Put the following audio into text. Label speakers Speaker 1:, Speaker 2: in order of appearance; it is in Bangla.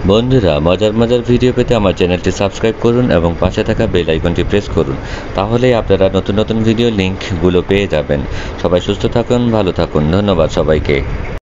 Speaker 1: বন্ধুরা, মজার মজার ভিডিও পেতে আমার চ্যানেলটি সাবস্ক্রাইব করুন এবং পাশে থাকা বেল আইকনটি প্রেস করুন। তাহলেই আপনারা নতুন নতুন ভিডিও লিঙ্কগুলো পেয়ে যাবেন। সবাই সুস্থ থাকুন, ভালো থাকুন। ধন্যবাদ সবাইকে।